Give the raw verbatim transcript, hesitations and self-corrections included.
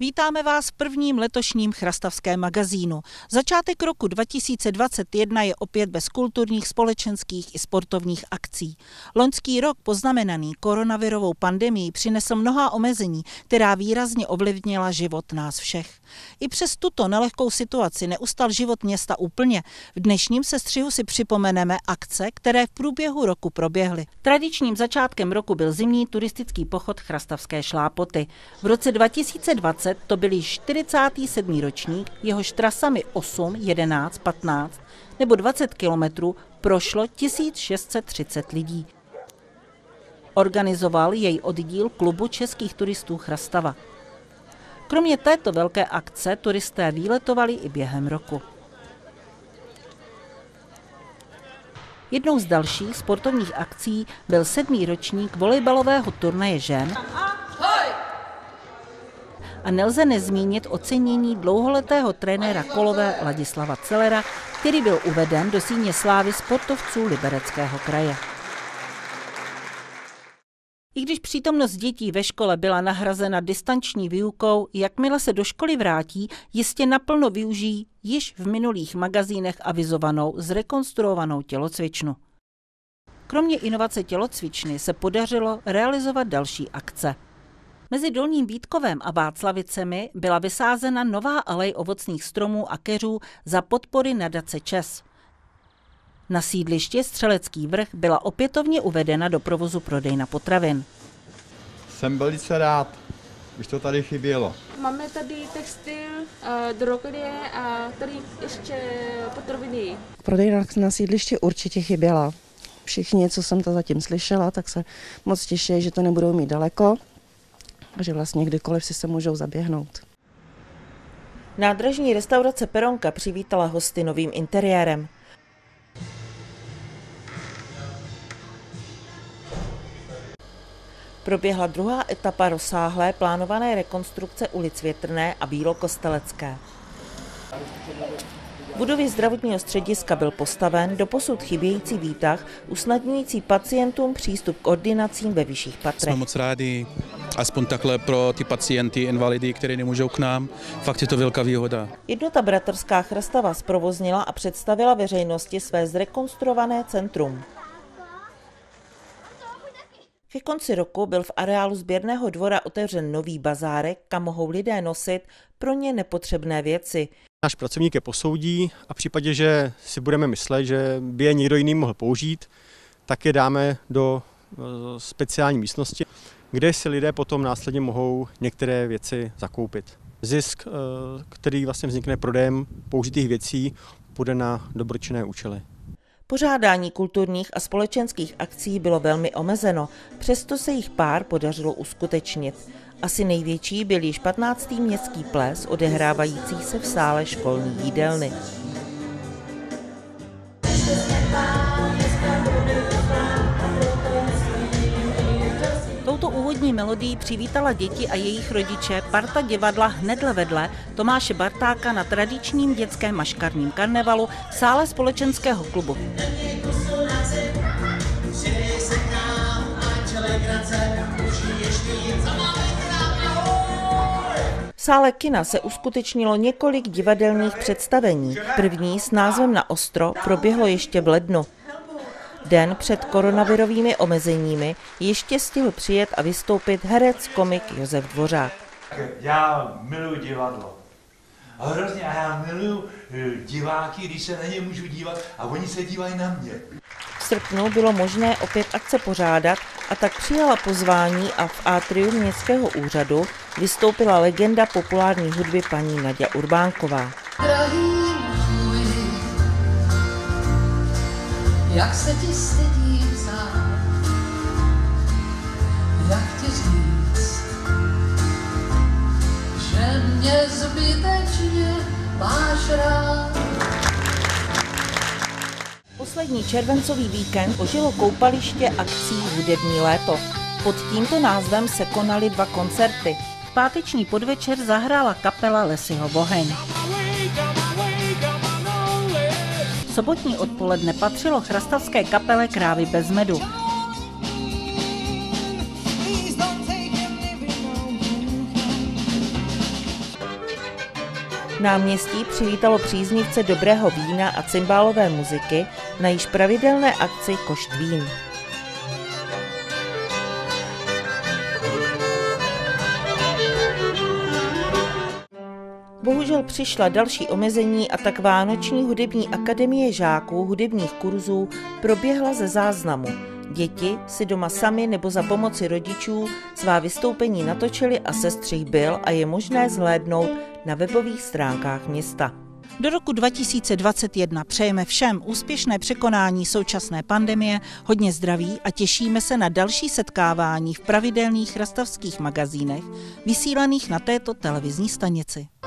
Vítáme vás v prvním letošním chrastavském magazínu. Začátek roku dva tisíce dvacet jedna je opět bez kulturních, společenských i sportovních akcí. Loňský rok poznamenaný koronavirovou pandemií přinesl mnohá omezení, která výrazně ovlivnila život nás všech. I přes tuto nelehkou situaci neustal život města úplně. V dnešním sestřihu si připomeneme akce, které v průběhu roku proběhly. Tradičním začátkem roku byl zimní turistický pochod Chrastavské šlápoty. V roce dva tisíce dvacet to byl již čtyřicátý sedmý ročník, jehož trasami osm, jedenáct, patnáct nebo dvacet kilometrů prošlo tisíc šest set třicet lidí. Organizoval jej oddíl Klubu českých turistů Chrastava. Kromě této velké akce turisté výletovali i během roku. Jednou z dalších sportovních akcí byl sedmý ročník volejbalového turnaje žen a nelze nezmínit ocenění dlouholetého trenéra kolové Ladislava Celera, který byl uveden do síně slávy sportovců Libereckého kraje. I když přítomnost dětí ve škole byla nahrazena distanční výukou, jakmile se do školy vrátí, jistě naplno využijí již v minulých magazínech avizovanou zrekonstruovanou tělocvičnu. Kromě inovace tělocvičny se podařilo realizovat další akce. Mezi Dolním Vítkovem a Václavicemi byla vysázena nová alej ovocných stromů a keřů za podpory nadace ČES. Na sídlišti Střelecký vrch byla opětovně uvedena do provozu prodejna potravin. Jsem velice rád, už to tady chybělo. Máme tady textil, drogerie a tady ještě potraviny. Prodejna na sídlišti určitě chyběla. Všichni, co jsem to zatím slyšela, tak se moc těší, že to nebudou mít daleko a že vlastně kdykoliv si se můžou zaběhnout. Nádražní restaurace Peronka přivítala hosty novým interiérem. Proběhla druhá etapa rozsáhlé plánované rekonstrukce ulic Větrné a Bílokostelecké. V budově zdravotního střediska byl postaven doposud chybějící výtah, usnadňující pacientům přístup k ordinacím ve vyšších patrech. Jsme moc rádi, aspoň takhle pro ty pacienty, invalidy, kteří nemůžou k nám. Fakt je to velká výhoda. Jednota Bratrská Chrastava zprovoznila a představila veřejnosti své zrekonstruované centrum. Ke konci roku byl v areálu sběrného dvora otevřen nový bazárek, kam mohou lidé nosit pro ně nepotřebné věci. Náš pracovník je posoudí a v případě, že si budeme myslet, že by je někdo jiný mohl použít, tak je dáme do speciální místnosti, kde si lidé potom následně mohou některé věci zakoupit. Zisk, který vlastně vznikne prodejem použitých věcí, půjde na dobročinné účely. Pořádání kulturních a společenských akcí bylo velmi omezeno, přesto se jich pár podařilo uskutečnit. Asi největší byl již patnáctý městský ples, odehrávající se v sále školní jídelny. Touto úvodní melodií přivítala děti a jejich rodiče parta divadla hnedle vedle Tomáše Bartáka na tradičním dětském maškarním karnevalu v sále společenského klubu. V sále kina se uskutečnilo několik divadelních představení. První s názvem Na ostro proběhlo ještě v lednu. Den před koronavirovými omezeními ještě stihl přijet a vystoupit herec, komik Josef Dvořák. Já miluji divadlo. A hrozně, a já miluji diváky, když se na ně můžu dívat a oni se dívají na mě. V srpnu bylo možné opět akce pořádat a tak přijala pozvání a v atriu městského úřadu vystoupila legenda populární hudby paní Naďa Urbánková. Jak se ti stydím sám, jak ti říct, že mě zbytečně máš rád. Poslední červencový víkend ožilo koupaliště akcí Hudební léto. Pod tímto názvem se konaly dva koncerty. V páteční podvečer zahrála kapela Lessyho Boheň. Sobotní odpoledne patřilo chrastavské kapele Krávy bez medu. Náměstí přivítalo příznivce dobrého vína a cymbálové muziky na již pravidelné akci Košt vín. Bohužel přišla další omezení a tak Vánoční hudební akademie žáků hudebních kurzů proběhla ze záznamu. Děti si doma sami nebo za pomoci rodičů svá vystoupení natočili a sestřih byl a je možné zhlédnout na webových stránkách města. Do roku dva tisíce dvacet jedna přejeme všem úspěšné překonání současné pandemie, hodně zdraví a těšíme se na další setkávání v pravidelných chrastavských magazínech vysílaných na této televizní stanici.